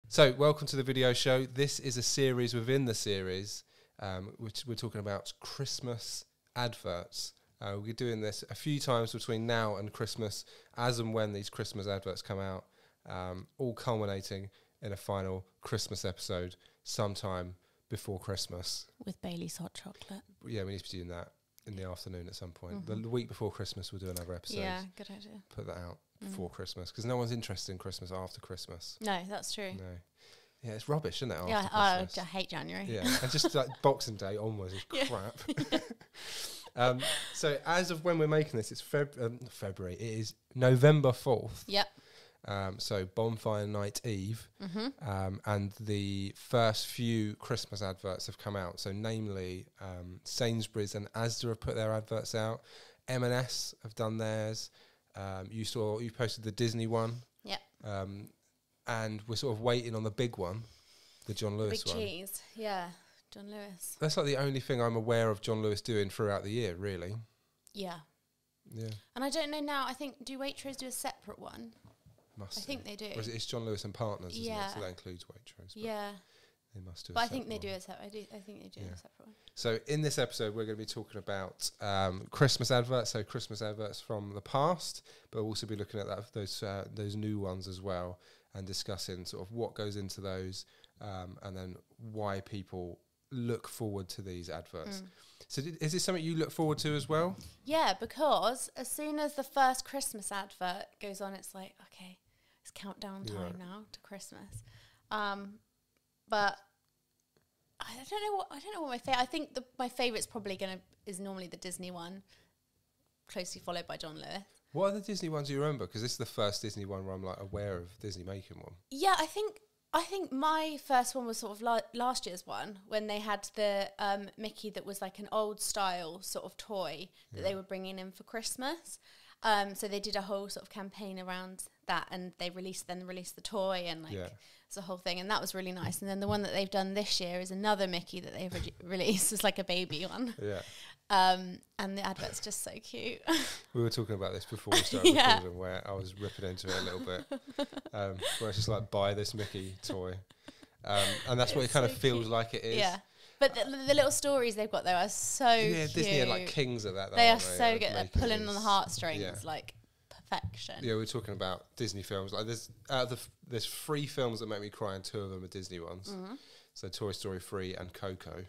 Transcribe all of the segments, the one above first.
So, welcome to the video show. This is a series within the series, which we're talking about Christmas adverts. We're doing this a few times between now and Christmas, as and when these Christmas adverts come out, all culminating in a final Christmas episode sometime before Christmas. With Bailey's hot chocolate. Yeah, we need to be doing that in the afternoon at some point. The week before Christmas, we'll do another episode. Yeah, good idea. Put that out before Christmas, because no one's interested in Christmas after Christmas. No, that's true. No. Yeah, it's rubbish, isn't it? After Yeah, Christmas? I hate January. Yeah, and just like Boxing Day onwards is crap. So as of when we're making this, it's February. It is November 4th. Yep. So Bonfire Night Eve. And the first few Christmas adverts have come out. So namely, Sainsbury's and Asda have put their adverts out. M&S have done theirs. You posted the Disney one. Yep. And we're sort of waiting on the big one, the John Lewis Big one. cheese. Yeah, John Lewis. That's like the only thing I'm aware of John Lewis doing throughout the year, really. Yeah. Yeah. And I don't know now, I think, do Waitrose do a separate one? Must I think they do. Or is it's John Lewis and Partners, isn't Yeah. it? So that includes Waitrose. Yeah. They must do But a I think they separate do one. a separate. I think they do a separate one. So in this episode, we're going to be talking about Christmas adverts, so Christmas adverts from the past, but we'll also be looking at those new ones as well, and discussing sort of what goes into those, and then why people look forward to these adverts. So is this something you look forward to as well? Yeah, because as soon as the first Christmas advert goes on, it's like, okay, it's countdown time now to Christmas. But I don't know what my favorite. I think my favorite's probably is normally the Disney one, closely followed by John Lewis. What are the Disney ones you remember? Because this is the first Disney one where I'm like aware of Disney making one. Yeah, I think my first one was sort of last year's one, when they had the Mickey that was like an old style sort of toy that they were bringing in for Christmas. So they did a whole sort of campaign around that, and they released the toy, and it's a whole thing, and that was really nice. And then the one that they've done this year is another Mickey that they've released. It's like a baby one. Yeah. And the advert's just so cute. We were talking about this before we started recording, where I was ripping into it a little bit. Where it's just like, buy this Mickey toy. And that's what it kind of feels like it is. Yeah. But the little stories they've got there are so cute. Disney are like kings at that. They are so good. They're pulling on the heartstrings, like perfection. Yeah, we're talking about Disney films. Like there's 3 films that make me cry, and 2 of them are Disney ones. So Toy Story 3 and Coco.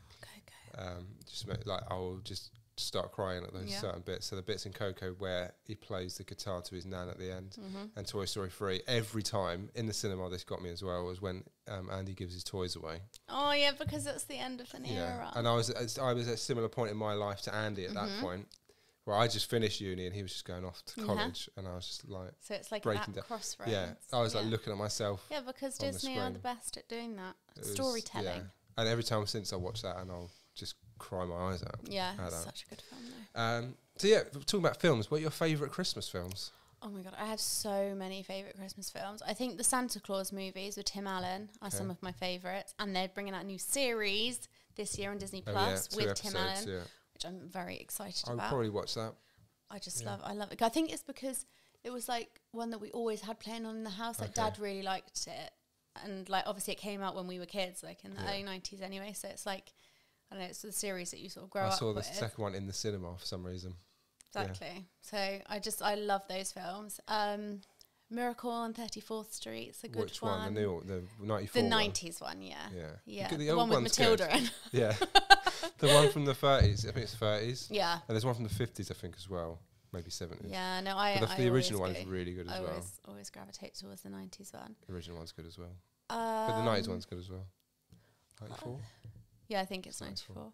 I'll just start crying at those certain bits. So the bits in Coco where he plays the guitar to his nan at the end, and Toy Story 3, every time in the cinema, this got me as well, was when Andy gives his toys away. Oh yeah, because it's the end of an era. And I was at a similar point in my life to Andy at that point, where I just finished uni and he was just going off to college, and I was just like, so it's like breaking that crossroads. Yeah, I was like looking at myself. Yeah, because Disney are the best at doing that. Storytelling. Yeah. And every time since I watch that, and I'll just cry my eyes out. Yeah, it's such a good film though. So yeah, talking about films, what are your favourite Christmas films? Oh my god, I have so many favourite Christmas films. I think the Santa Claus movies with Tim Allen are some of my favourites, and they're bringing out a new series this year on Disney Plus with Tim Allen, which I'm very excited about. I'll probably watch that. I love it. I think it's because it was like one that we always had playing on in the house. Like Dad really liked it, and like obviously it came out when we were kids, like in the early 90s anyway. So it's like, I don't know, it's the series that you sort of grow up with. I saw the second one in the cinema for some reason. Exactly. Yeah. So I love those films. Miracle on 34th Street, it's a good one. Which one? The 94 The 90s one, yeah. The one with Matilda in. Yeah. The one from the 30s, I think it's 30s. Yeah. And there's one from the 50s, I think, as well. Maybe 70s. Yeah, no, the original one is really good as well. I always gravitate towards the 90s one. The original one's good as well. But the 90s one's good as well. 94? Yeah, I think it's 94.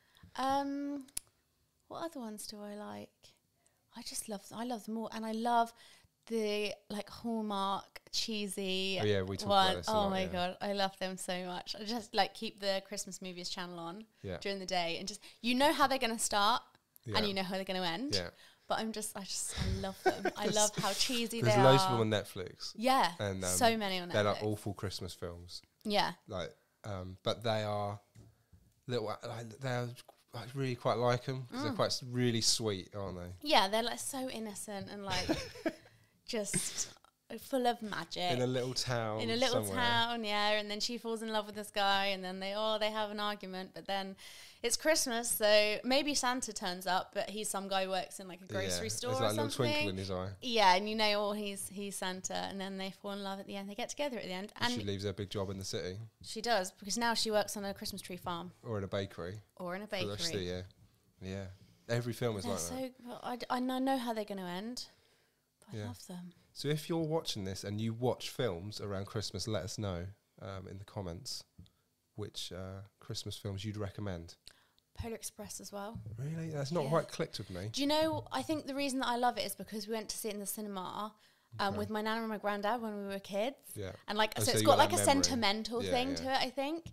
What other ones do I like? I love them all, and I love the like Hallmark cheesy we talked about this a lot, my god, I love them so much. I just like keep the Christmas movies channel on during the day, and just how they're going to start and you know how they're going to end. Yeah. But I love them. I love how cheesy they are. There's loads of them on Netflix. Yeah, and so many on Netflix. They're like awful Christmas films. Yeah. Like, but they are little. I really quite like them because they're quite really sweet, aren't they? Yeah, they're like so innocent and like just full of magic. In a little town. In a little somewhere. town, yeah. And then she falls in love with this guy, and then they have an argument. But then it's Christmas, so maybe Santa turns up, but he's some guy who works in like a grocery store There's or like a little something. twinkle in his eye. Yeah, and you know, he's Santa, and then they fall in love at the end. They get together at the end, and She leaves her big job in the city. she does, because now she works on a Christmas tree farm Or in a bakery. or in a For the rest of the bakery. year. Yeah. Every film is They're like that. so. Well, I know how they're going to end. But I Yeah. love them. So if you're watching this and you watch films around Christmas, let us know in the comments which Christmas films you'd recommend. Polar Express as well. Really? That's not Yeah. quite clicked with me. Do you know, I think the reason that I love it is because we went to see it in the cinema Okay. with my nana and my granddad when we were kids. Yeah. And like, Oh, so so it's you got got like a that memory. sentimental Yeah, thing yeah. to it, I think.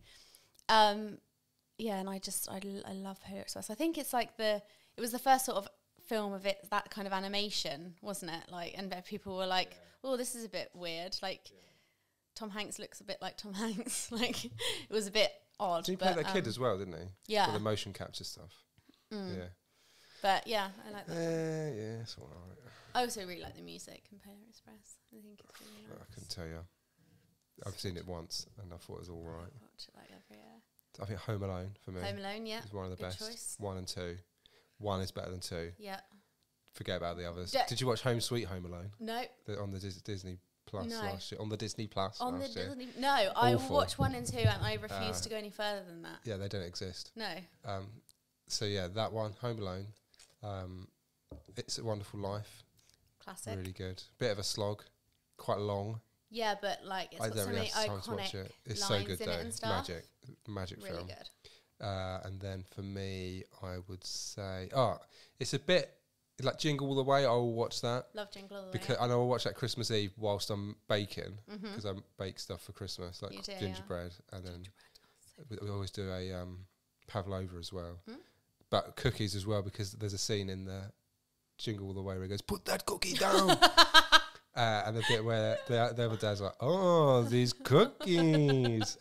Yeah, and I love Polar Express. I think it's like it was the first sort of film of it, that kind of animation, wasn't it? Like, and people were like, oh, this is a bit weird. Like, Tom Hanks looks a bit like Tom Hanks. Like, it was a bit odd. Did he play that kid as well, didn't he? Yeah. For the motion capture stuff. Yeah. But yeah, I like that. Yeah, it's all right. I also really like the music in Polar Express. I think it's really nice. I couldn't tell you. I've seen it once and I thought it was all right. I watch it like every year. I think Home Alone for me Home Alone, yeah. is one of the Good best. choice. 1 and 2. 1 is better than 2. Yeah. Forget about the others. D- Did you watch Home Sweet Home Alone? No. On the Disney Plus No. last year? On the Disney Plus On the last year? Disney. No, I Awful. watched 1 and 2 and I refuse to go any further than that. Yeah, they don't exist. No. So yeah, that one, Home Alone. It's a Wonderful Life. Classic. Really good. Bit of a slog. Quite long. Yeah, but like it's I got don't so really many have time to watch iconic it. It's so lines good in though. it and stuff. Magic Really film. good. And then for me, I would say, it's a bit like Jingle All the Way. I will watch that Love Jingle All the Way. because I know I'll watch that Christmas Eve whilst I'm baking because I bake stuff for Christmas, like You do, yeah. gingerbread, and then we always do a pavlova as well, Hmm? but cookies as well because there's a scene in the Jingle All the Way where he goes, "Put that cookie down." And the bit where the other dad's like, "Oh, these cookies."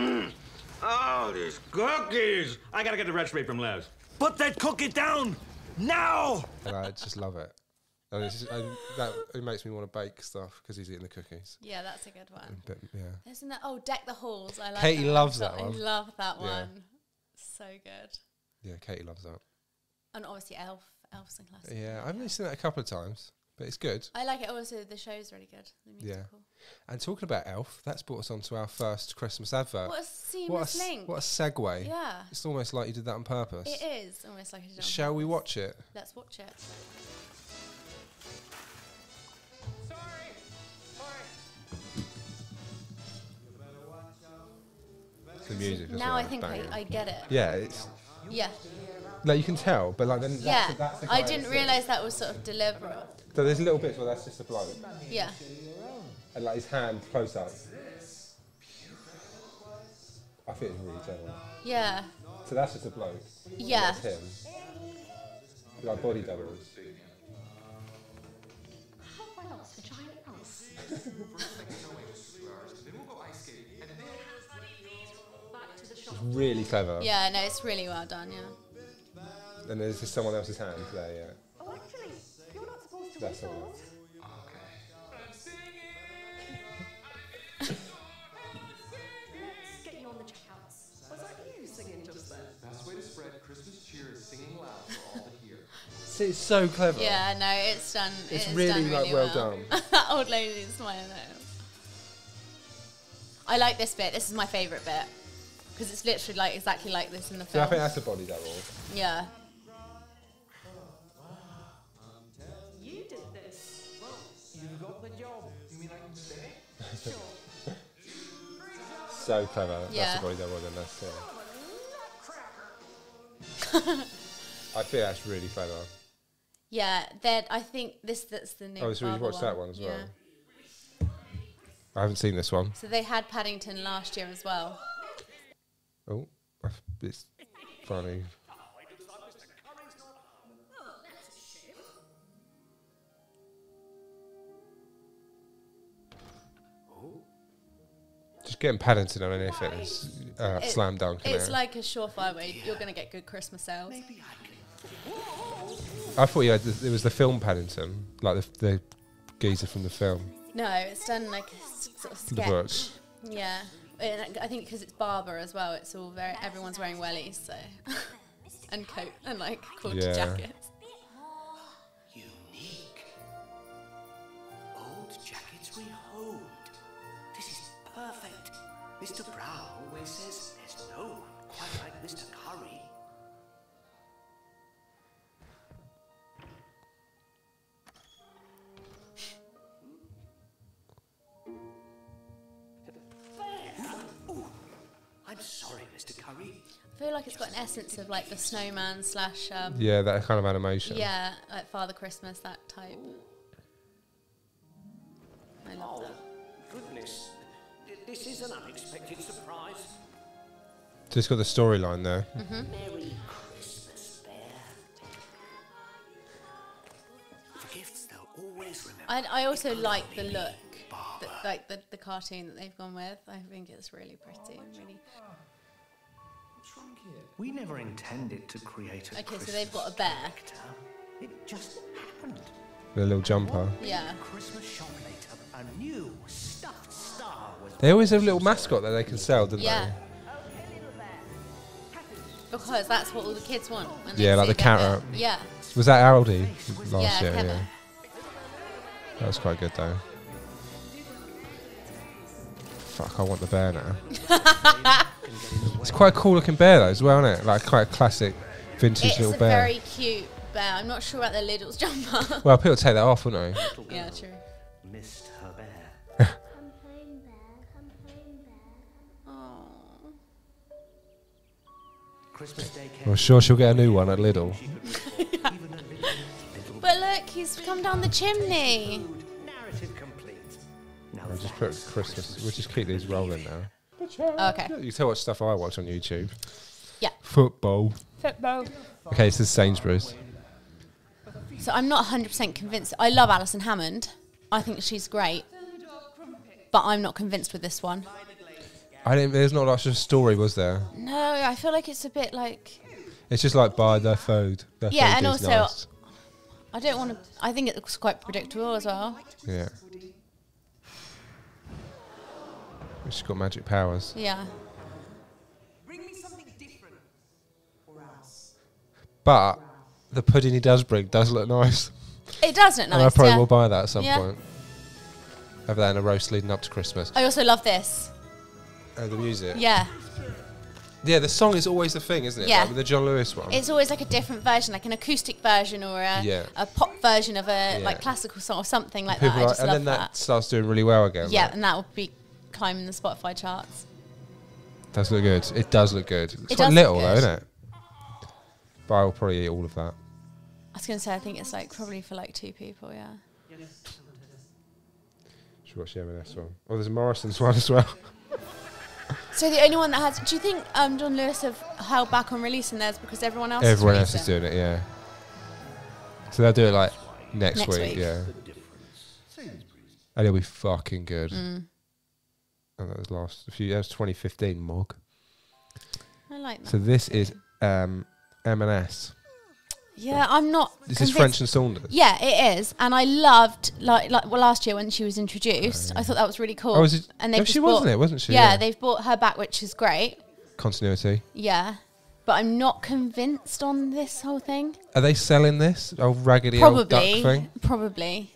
Oh, these cookies! I gotta get the recipe from Les. Put that cookie down now! And I just love it. And it makes me want to bake stuff because he's eating the cookies. Yeah, that's a good one. But yeah, Isn't that Deck the Halls? I like Katie that loves one. that one. I love that Yeah. one. So good. yeah, Katie loves that. And obviously Elf. Elf's a classic. Yeah, I've only seen that a couple of times, but it's good. I like it also. The show's really good. The Yeah. musical. And talking about Elf, that's brought us on to our first Christmas advert. What a seamless link. What a segue. Yeah. It's almost like you did that on purpose. It is almost like a jump. Shall we watch it? Let's watch it. The music as Now well, I think banging. I get it. Yeah, it's Yeah. like you can tell, but like then Yeah. that's the I guy didn't that's realise that was sort of deliberate. it. So there's little bits where that's just a bloke, Yeah. and like his hand close up. I think it's really clever. Yeah. So that's just a bloke. Yeah. That's him. Like body doubles. It's really clever. Yeah, no, it's really well done, yeah. And there's just someone else's hand there, yeah. Oh, actually, you're not supposed to That's all whistle. Let's get you on the checkouts. Was that you singing just then? Best way to spread Christmas cheer is singing loud for all to hear. See, it's so clever. Yeah, no, it's done. It's done really, like, well done. That old lady smiling at him. I like this bit. This is my favourite bit. Because it's literally like exactly like this in the So I film. think that's a body double. Yeah. You did this. You got the job. You mean I can stay? So clever. Yeah. That's a body double, then that's I think that's really clever. Yeah, I think that's the new Oh, so you Barbara watched that one as well? Yeah. I haven't seen this one. So they had Paddington last year as well. Oh, it's funny. Just getting Paddington on anything is slam dunk. It's innit? like a surefire way you're going to get good Christmas sales. I thought it was the film Paddington, like the geezer from the film. No, it's done like a sort of The sketch. books. Yeah. And I think because it's Barber as well, it's all everyone's wearing wellies, so and coat and like quarter Yeah. jackets. Unique. Old jackets rehomed. This is perfect. Mr. Brown always says there's no one quite like Mr. Curry. Ooh, I'm sorry, Mr. Curry. I feel like it's got an essence of like the snowman slash Yeah, that kind of animation. yeah, like Father Christmas, that type. I love that. Goodness, this is an unexpected surprise. So it's got the storyline there. Merry Christmas, Bear. For gifts, they'll always remember. I also like the look, like the cartoon that they've gone with. I think it's really pretty and really. We never intended to create a Okay, so they've got a bear. character. It just happened. The little jumper. Yeah. Christmas shop later, a new stuffed star was. They always have a little mascot that they can sell, don't Yeah. they? Because that's what all the kids want. When they Yeah, like see the their carrot. bear. Yeah. Was that Aldi last Yeah, year? Kevin. Yeah. That was quite good though. Fuck, I want the bear now. It's quite a cool looking bear though as well, isn't it? Like quite a classic vintage It's little a bear. very cute bear. I'm not sure about the Lidl's jumper. Well, people take that off, wouldn't they? Yeah, true. Missed her bear. Come home, bear. Come home, bear. Oh. Christmas Day came. I'm sure she'll get a new one at Lidl. But look, he's come down the chimney. Narrative complete. Now I'll just put Christmas. We'll just keep these rolling now. Oh, okay. You can tell what stuff I watch on YouTube. Yeah. Football. Football. Okay, this is Sainsbury's. So I'm not 100% convinced. I love Alison Hammond. I think she's great. But I'm not convinced with this one. There's not much of a story, was there? No, I feel like it's a bit like... It's just like buy their food. Their Yeah, food and is also- nice. I don't want to... I think it looks quite predictable as well. Yeah. She's got magic powers. Yeah. Bring me something different. Or else. But the pudding he does bring does look nice. It does look nice, And I probably yeah. will buy that at some Yeah. point. Have that in a roast leading up to Christmas. I also love this. Oh, the music. Yeah. Yeah, the song is always the thing, isn't it? Yeah. Like with the John Lewis one. It's always like a different version, like an acoustic version or Yeah. a pop version of a Yeah. like classical song or something like People that. I like- just and love then that. that starts doing really well again. Yeah, like, and that will be climbing the Spotify charts. does look good. It does look good. It's It quite does little look though, good. isn't it? But I will probably eat all of that. I was going to say, I think it's like probably for like 2 people, yeah. Should watch the M&S one. Oh, there's a Morrison's one as well. So the only one that has... Do you think John Lewis have held back on releasing theirs because everyone else Everyone is else is releasing? doing it, yeah. So they'll do it like next Next week, week. yeah. And it'll be fucking good. Mm. And that was that was 2015 Mog. I like that. So this is M&S. Yeah, I'm not This is convinced- French and Saunders. Yeah, it is. And I loved, last year when she was introduced, I thought that was really cool. Oh, was it? And No, they've she just wasn't bought- it, wasn't she? Yeah, Yeah. they've brought her back, which is great. Continuity. Yeah. But I'm not convinced on this whole thing. Are they selling this old raggedy old duck Probably. thing? Probably.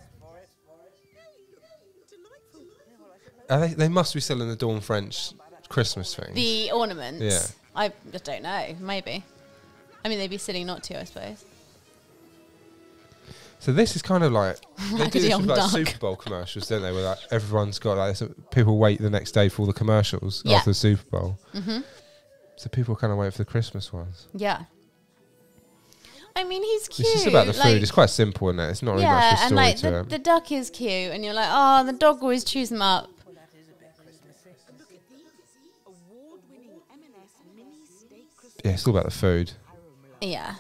Are they must be selling the Dawn French Christmas thing. The ornaments. Yeah. I just don't know. Maybe. I mean, they'd be silly not to, I suppose. So this is kind of like they do Raggedy this with old like duck. Super Bowl commercials, don't they? Where like everyone's got like people wait the next day for all the commercials Yeah. after the Super Bowl. Mm-hmm. So people kind of wait for the Christmas ones. Yeah. I mean, he's cute. It's just about the food. like- It's quite simple, isn't it? It's not really much of a yeah, story and like to it. the duck is cute, and you're like, oh, the dog always chews them up. Yeah, it's all about the food. Yeah.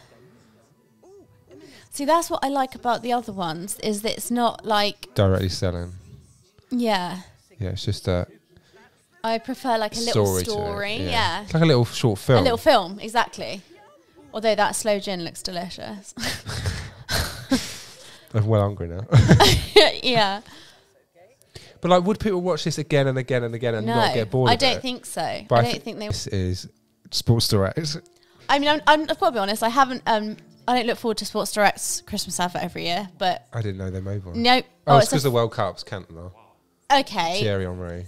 See, that's what I like about the other ones, is that it's not like, Directly selling. yeah. Yeah, it's just I prefer like a little story story. to it. Yeah. It's like a little short film. A little film, exactly. Although that slow gin looks delicious. I'm well hungry now. Yeah. But like, would people watch this again and again and again and No, not get bored? I of don't it? think so. But I don't think they. This is Sports Direct. I mean, I've got to be honest. I haven't. I don't look forward to Sports Direct's Christmas advert every year, but I didn't know they made one. nope. Oh, it's because the World Cup's Cantona. Okay. Thierry Henry.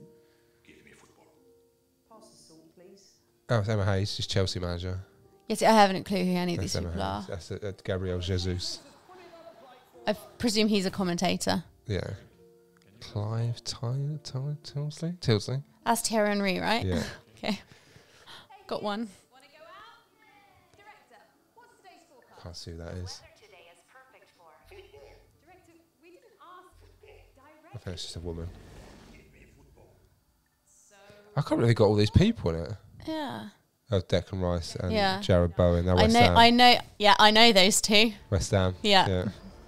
Pass the salt, please. Oh, it's Emma Hayes, she's Chelsea manager. Yes, I haven't a clue who any of That's these Emma people are. Hayes. That's Gabriel Jesus. I presume he's a commentator. Yeah. Clive Tilsley? That's Thierry Henry, right? Yeah. Okay. Got one. Wanna go out? Director, what's today's forecast? Can't see who that is. Today is perfect for. Director, we didn't ask. I think it's just a woman. I can't believe they got all these people in it. Yeah. Oh, Declan Rice and Yeah. Jared Bowen. They're I West know. Ham. I know. Yeah, I know those two. West Ham. Yeah.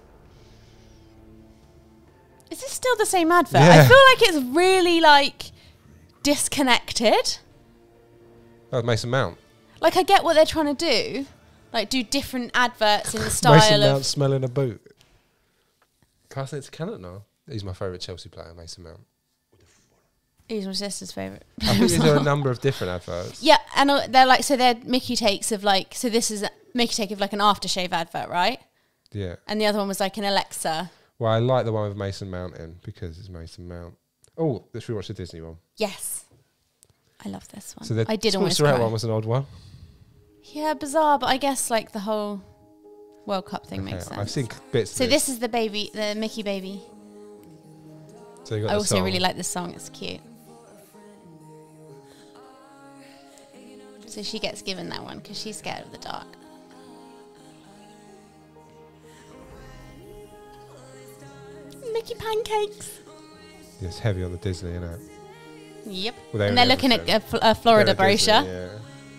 Is this still the same advert? Yeah. I feel like it's really like disconnected. Oh, Mason Mount. Like I get what they're trying to do, like do different adverts in the style Mason of. Mount smelling a boot. Can't say it's Cannon now. He's my favourite Chelsea player, Mason Mount. He's my sister's favourite. I think there are a number of different adverts. Yeah, and they're like they're Mickey takes of like this is a Mickey take of like an aftershave advert, right? Yeah. And the other one was like an Alexa. Well, I like the one with Mason Mount in because it's Mason Mount. Oh, let's rewatch the Disney one. Yes, I love this one. So the I did almost Sports Direct cry. one was an odd one. Yeah, bizarre, but I guess like the whole World Cup thing makes sense. I've seen bits. So of this is the baby, the Mickey baby. So you got I the also song. really like this song. It's cute. So she gets given that one because she's scared of the dark. Mickey pancakes. Yeah, it's heavy on the Disney, isn't it? Yep. Well, they And own they're looking at everything. a Florida They're a Disney, brochure. yeah.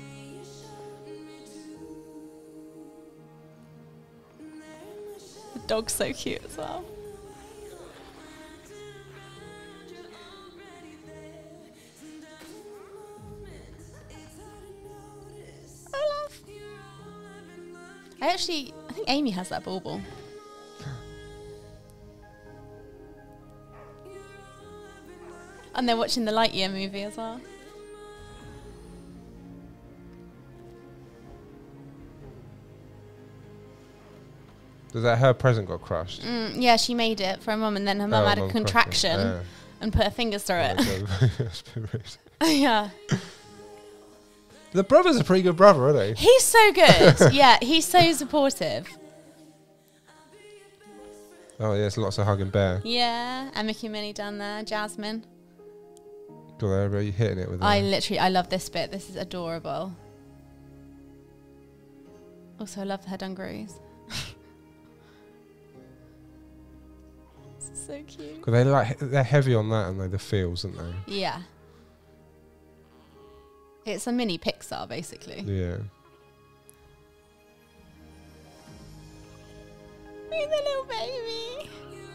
The dog's so cute as well. Olaf. I think Amy has that bauble. And they're watching the Lightyear movie as well. Does that her present got crushed? Yeah, she made it for her mum, and then her mum had a mum crushed it. contraction Yeah. and put her fingers through it. That's a bit rude. Yeah. The brother's a pretty good brother, isn't he? He's so good. Yeah, he's so supportive. Oh, yeah, it's lots of hugging bear. Yeah, and Mickey and Minnie down there, Jasmine. God, they're really hitting it with I love this bit. This is adorable. Also, I love her dungarees. This is so cute. Because they're heavy on that, and the feels, aren't they? Yeah. It's a mini Pixar, basically. Yeah. Look at the little baby.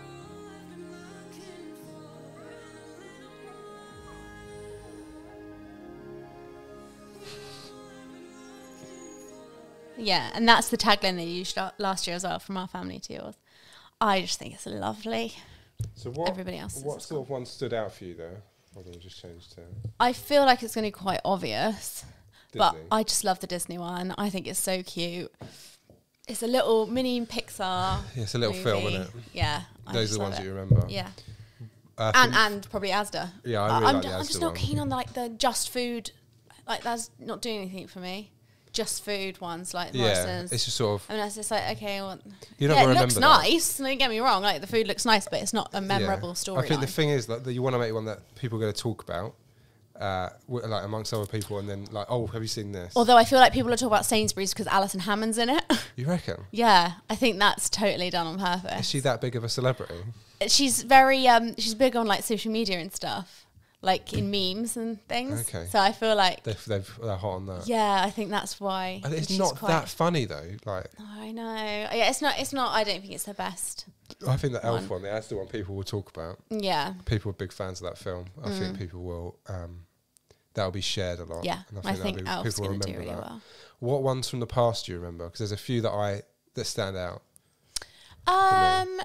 Yeah, and that's the tagline they used last year as well, from our family to yours. I just think it's lovely. So what? Everybody else What is sort of one stood out for you though? Hold on, we just changed to I feel like it's going to be quite obvious, but Disney. I just love the Disney one. I think it's so cute. It's a little mini Pixar. Yeah, it's a little film, movie. isn't it? Yeah, I Those just are the love ones that it. you remember. Yeah, I think- and probably Asda. Yeah, I really I'm, like the I'm Asda just not one. keen on the just food. Like that's not doing anything for me. Just food ones like yeah, Morrison's. it's just sort of I mean, that's just like okay. Well, you're not yeah, gonna it looks remember that. nice. Don't get me wrong. Like the food looks nice, but it's not a memorable yeah. story. I think the thing is that you want to make one that people are going to talk about, like amongst other people, and then like, oh, have you seen this? Although I feel like people are talking about Sainsbury's because Alison Hammond's in it. You reckon? Yeah, I think that's totally done on purpose. Is she that big of a celebrity? She's very she's big on like social media and stuff, like in memes and things. Okay. So I feel like They're hot on that. yeah, I think that's why. And it's she's not quite- that funny though. Like I know. Yeah, it's not. It's not. I don't think it's the best. I think the Elf one, that's the one people will talk about. Yeah. People are big fans of that film. I think people will. That'll be shared a lot. Yeah. and I think that'll Elf's people will going to do remember really that. well. What ones from the past do you remember? Because there's a few that stand out.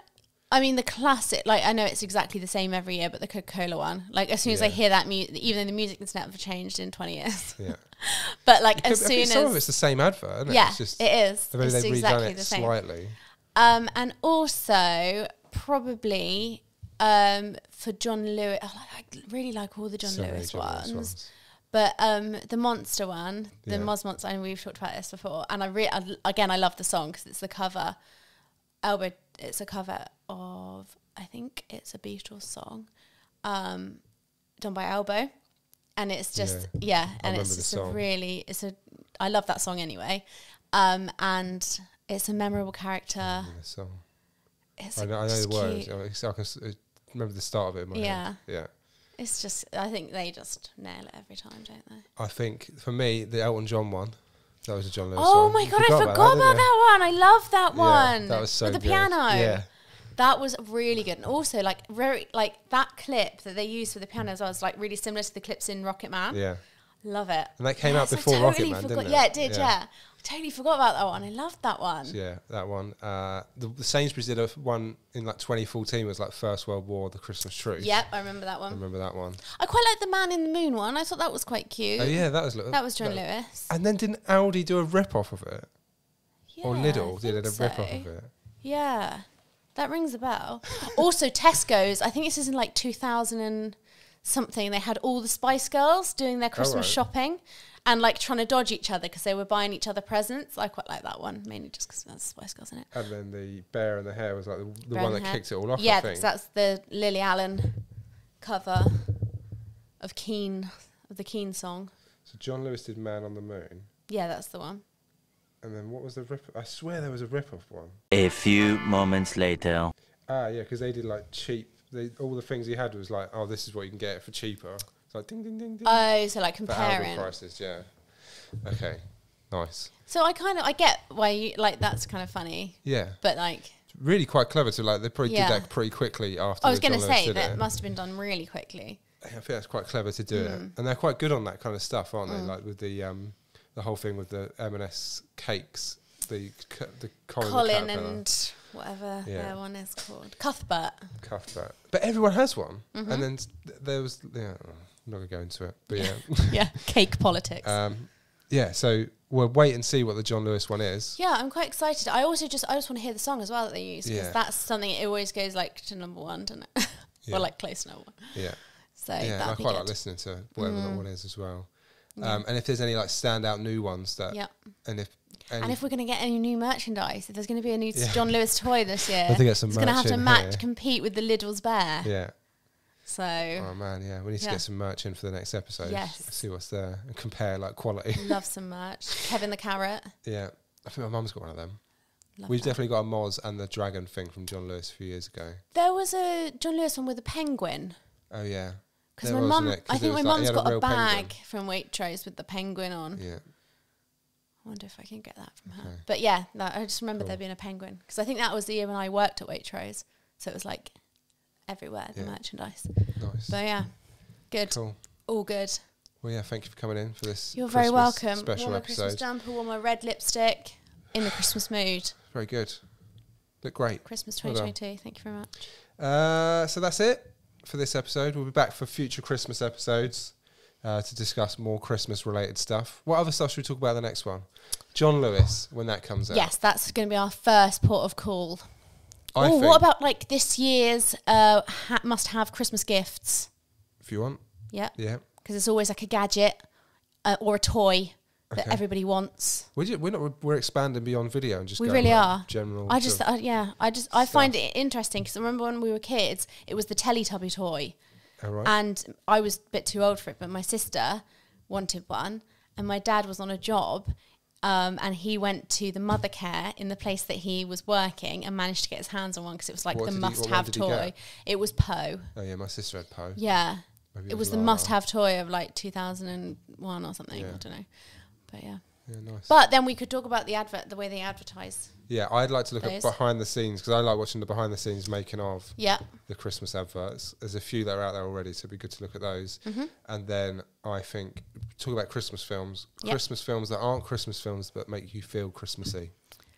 I mean, the classic, like, I know it's exactly the same every year, but the Coca-Cola one, like, as soon as I hear that music, even though the music has never changed in 20 years. Yeah. But, like, I as think soon some of as... it's the same advert, isn't it? Yeah, It's just, it is. maybe It's they've exactly redone it the same. slightly. And also, probably, for John Lewis... I really like all the John So many Lewis John Lewis ones. But the Monster one, the Moz Monster, and we've talked about this before, and I love the song because it's the cover. It's a cover of, I think it's a Beatles song, done by Elbow, and it's just and it's just I love that song anyway, and it's a memorable character. The song. It's I know the words. I can remember the start of it in my head. Yeah. It's just, I think they just nail it every time, don't they? I think for me, the Elton John one, that was a John Lewis Oh song. my You God, I forgot about that one. I love that one. That was so with the good. piano. Yeah. That was really good. And also, like, very, like, that clip that they used for the piano as well was, like, really similar to the clips in Rocket Man. Yeah. Love it. And that came out I before Rocket Man, forgot. didn't it? Yeah, it did, yeah. I totally forgot about that one. I loved that one. So yeah, that one. The Sainsbury's did one in like 2014. It was like First World War, The Christmas Truce. Yep, I remember that I one. remember that one. I quite like the Man in the Moon one. I thought that was quite cute. Oh yeah, that was John Lewis. And then didn't Aldi do a rip off of it? Yeah, Or Lidl I did a think rip off so. of it? Yeah, that rings a bell. Also, Tesco's, I think this is in like 2000 and something, they had all the Spice Girls doing their Christmas shopping and like trying to dodge each other because they were buying each other presents. I quite like that one, mainly just because there's Spice Girls in it. And then the Bear and the Hare was like the Brown one that hair. kicked it all off, Yeah, I because think. that's the Lily Allen cover of the Keen song. So John Lewis did Man on the Moon. Yeah, that's the one. And then what was the rip? I swear there was a rip-off one. A few moments later. Ah, yeah, because they did like cheap. All the things he had was like, oh, this is what you can get for cheaper. It's like ding, ding, ding, ding. Oh, so like For album comparing. prices, yeah. Okay, nice. So I get why you, like, that's kind of funny. Yeah. But like... Really quite clever to like, they probably did that pretty quickly after I was going to John Lewis say, did that it. must have been done really quickly. I think that's quite clever to do it. And they're quite good on that kind of stuff, aren't they? Like with the whole thing with the M&S cakes, the Colin and whatever their one is called. Cuthbert. Cuthbert. But everyone has one. And then there was, I'm not going to go into it, but yeah. Yeah, cake politics. Yeah, so we'll wait and see what the John Lewis one is. Yeah, I'm quite excited. I just want to hear the song as well that they use, because that's something, it always goes like to number one, doesn't it? Yeah. Or like close to number one. Yeah. So Yeah, and I that'd be quite good. like listening to whatever that one is as well. And if there's any like standout new ones that, and if we're going to get any new merchandise, if there's going to be a new John Lewis toy this year, I think it's going to have to here. compete with the Lidl's bear. Yeah. So. Oh man, yeah, we need to get some merch in for the next episode. Yes. See what's there and compare like quality. Love some merch. Kevin the Carrot. Yeah, I think my mum's got one of them. Love We've that. definitely got a Moz and the dragon thing from John Lewis a few years ago. There was a John Lewis one with a penguin. Oh yeah. Because There my was, mum, wasn't it? 'Cause I it think my was like he mum's had got a real bag penguin. from Waitrose with the penguin on. Yeah. I wonder if I can get that from her. Okay. But yeah, no, I just remember there being a penguin. Because I think that was the year when I worked at Waitrose. So it was like everywhere, the merchandise. Nice. But yeah, good. Cool. All good. Well, yeah, thank you for coming in for this. You're very welcome. Special wore my episode. Christmas jumper, wore my red lipstick, in the Christmas mood. Very good. Look great. Christmas Well done. 2022. Thank you very much. So that's it for this episode. We'll be back for future Christmas episodes to discuss more Christmas related stuff. What other stuff should we talk about in the next one? John Lewis, when that comes out. Yes, that's going to be our first port of call. I Oh, think, what about like this year's must-have Christmas gifts? if you want. Yep. Yeah. Because it's always like a gadget or a toy that everybody wants. We're expanding beyond video and just We going really like are. general. I just, sort of I find it interesting because I remember when we were kids, it was the Teletubby toy. all right. And I was a bit too old for it, but my sister wanted one, and my dad was on a job, and he went to the mother care in the place that he was working and managed to get his hands on one because it was like What the did he- what one must-have did he toy. get? It was Poe. Oh yeah, my sister had Poe. Yeah. Maybe It was the Lala. must-have toy of like 2001 or something. Yeah. I don't know. But yeah. Yeah, nice. But then we could talk about the way they advertise. Yeah, I'd like to look at Those. behind the scenes because I like watching the behind the scenes making of Yeah. the Christmas adverts. There's a few that are out there already, so it'd be good to look at those. And then I think talk about Christmas films. Yep. Christmas films that aren't Christmas films but make you feel Christmassy.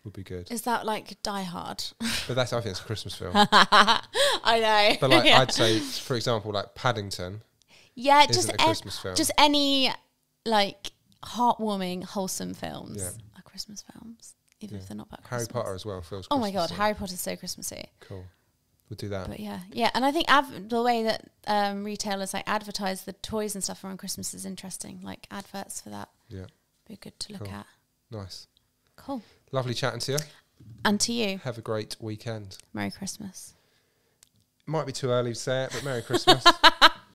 would be good. Is that like Die Hard? But I think it's a Christmas film. I know. But like Yeah. I'd say, for example, like Paddington. Yeah, Isn't just a Christmas film. just any like heartwarming, wholesome films Yeah. are Christmas films, even if they're not about Harry Christmas. Potter as well feels. Oh my god, Christmassy. Harry Potter's so Christmassy. Cool. We'll do that. But yeah, and I think the way that retailers like advertise the toys and stuff around Christmas is interesting. Like adverts for that, Yeah. be good to look Cool. at. Nice. Cool. Lovely chatting to you. And to you, Have a great weekend. Merry Christmas. Might be too early to say it, but Merry Christmas.